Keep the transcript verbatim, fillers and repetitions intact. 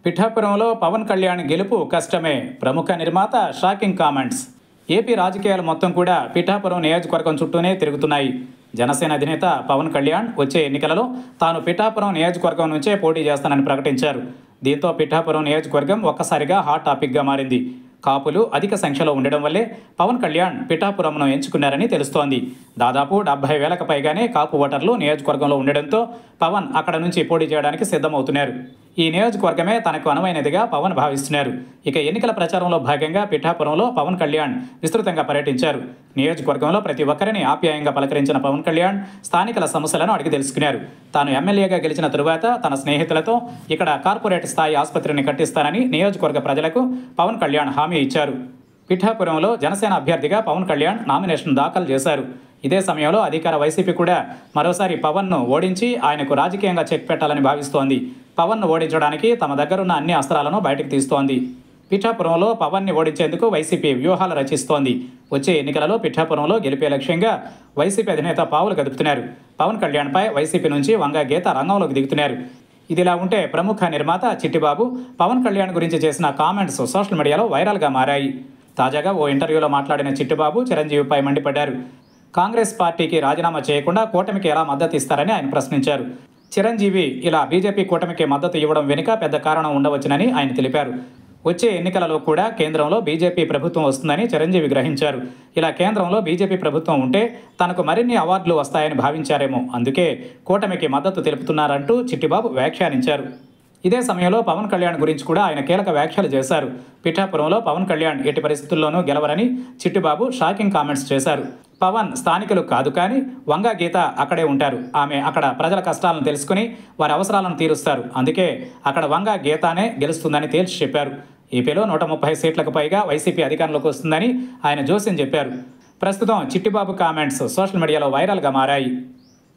పిఠాపురంలో పవన్ కళ్యాణ్ గెలుపు కష్టమే. ప్రముఖ నిర్మాత షాకింగ్ కామెంట్స్. ఏపీ రాజకీయాలు మొత్తం కూడా పిఠాపురం నియోజకవర్గం చుట్టూనే తిరుగుతున్నాయి. జనసేన అధినేత పవన్ కళ్యాణ్ వచ్చే ఎన్నికలలో తాను పిఠాపురం నియోజకవర్గం నుంచే పోటీ చేస్తానని ప్రకటించారు. దీంతో పిఠాపురం నియోజకవర్గం ఒక్కసారిగా హాట్ టాపిక్గా మారింది. కాపులు అధిక సంఖ్యలో ఉండడం వల్లే పవన్ కళ్యాణ్ పిఠాపురంను ఎంచుకున్నారని తెలుస్తోంది. దాదాపు డెబ్బై వేలకు పైగానే కాపు ఓటర్లు నియోజకవర్గంలో ఉండడంతో పవన్ అక్కడ నుంచి పోటీ చేయడానికి సిద్ధమవుతున్నారు. ఈ నియోజకవర్గమే తనకు అనువైనదిగా పవన్ భావిస్తున్నారు. ఇక ఎన్నికల ప్రచారంలో భాగంగా పిఠాపురంలో పవన్ కళ్యాణ్ విస్తృతంగా పర్యటించారు. నియోజకవర్గంలో ప్రతి ఒక్కరిని ఆప్యాయంగా పలకరించిన పవన్ కళ్యాణ్ స్థానికుల సమస్యలను అడిగి తెలుసుకున్నారు. తాను ఎమ్మెల్యేగా గెలిచిన తరువాత తన స్నేహితులతో ఇక్కడ కార్పొరేట్ స్థాయి ఆసుపత్రిని కట్టిస్తానని నియోజకవర్గ ప్రజలకు పవన్ కళ్యాణ్ హామీ ఇచ్చారు. పిఠాపురంలో జనసేన అభ్యర్థిగా పవన్ కళ్యాణ్ నామినేషన్ దాఖలు చేశారు. ఇదే సమయంలో అధికార వైసీపీ కూడా మరోసారి పవన్ను ఓడించి ఆయనకు రాజకీయంగా చెక్ పెట్టాలని భావిస్తోంది. పవన్ను ఓడించడానికి తమ దగ్గరున్న అన్ని అస్త్రాలను బయటకు తీస్తోంది. పిఠాపురంలో పవన్ని ఓడించేందుకు వైసీపీ వ్యూహాలు రచిస్తోంది. వచ్చే ఎన్నికలలో పిఠాపురంలో గెలిపే లక్ష్యంగా వైసీపీ అధినేత పావులు కదుపుతున్నారు. పవన్ కళ్యాణ్పై వైసీపీ నుంచి వంగ గీత రంగంలోకి దిగుతున్నారు. ఇదిలా ఉంటే ప్రముఖ నిర్మాత చిట్టిబాబు పవన్ కళ్యాణ్ గురించి చేసిన కామెంట్స్ సోషల్ మీడియాలో వైరల్గా మారాయి. తాజాగా ఓ ఇంటర్వ్యూలో మాట్లాడిన చిట్టిబాబు చిరంజీవిపై మండిపడ్డారు. కాంగ్రెస్ పార్టీకి రాజీనామా చేయకుండా కూటమికి ఎలా మద్దతు ఇస్తారని ఆయన ప్రశ్నించారు. చిరంజీవి ఇలా బీజేపీ కూటమికి మద్దతు ఇవ్వడం వెనుక పెద్ద కారణం ఉండవచ్చునని ఆయన తెలిపారు. వచ్చే ఎన్నికలలో కూడా కేంద్రంలో బీజేపీ ప్రభుత్వం వస్తుందని చిరంజీవి గ్రహించారు. ఇలా కేంద్రంలో బీజేపీ ప్రభుత్వం ఉంటే తనకు మరిన్ని అవార్డులు వస్తాయని భావించారేమో, అందుకే కూటమికి మద్దతు తెలుపుతున్నారంటూ చిట్టిబాబు వ్యాఖ్యానించారు. ఇదే సమయంలో పవన్ కళ్యాణ్ గురించి కూడా ఆయన కీలక వ్యాఖ్యలు చేశారు. పిఠాపురంలో పవన్ కళ్యాణ్ ఎట్టి పరిస్థితుల్లోనూ గెలవరని చిట్టిబాబు షాకింగ్ కామెంట్స్ చేశారు. పవన్ స్థానికులు కాదు కానీ వంగ గీత అక్కడే ఉంటారు. ఆమె అక్కడ ప్రజల కష్టాలను తెలుసుకుని వారి అవసరాలను తీరుస్తారు. అందుకే అక్కడ వంగ గీతానే గెలుస్తుందని తేల్చి చెప్పారు. ఏపీలో నూట ముప్పై సీట్లకు పైగా వైసీపీ అధికారంలోకి వస్తుందని ఆయన జోస్యం చెప్పారు. ప్రస్తుతం చిట్టిబాబు కామెంట్స్ సోషల్ మీడియాలో వైరల్గా మారాయి.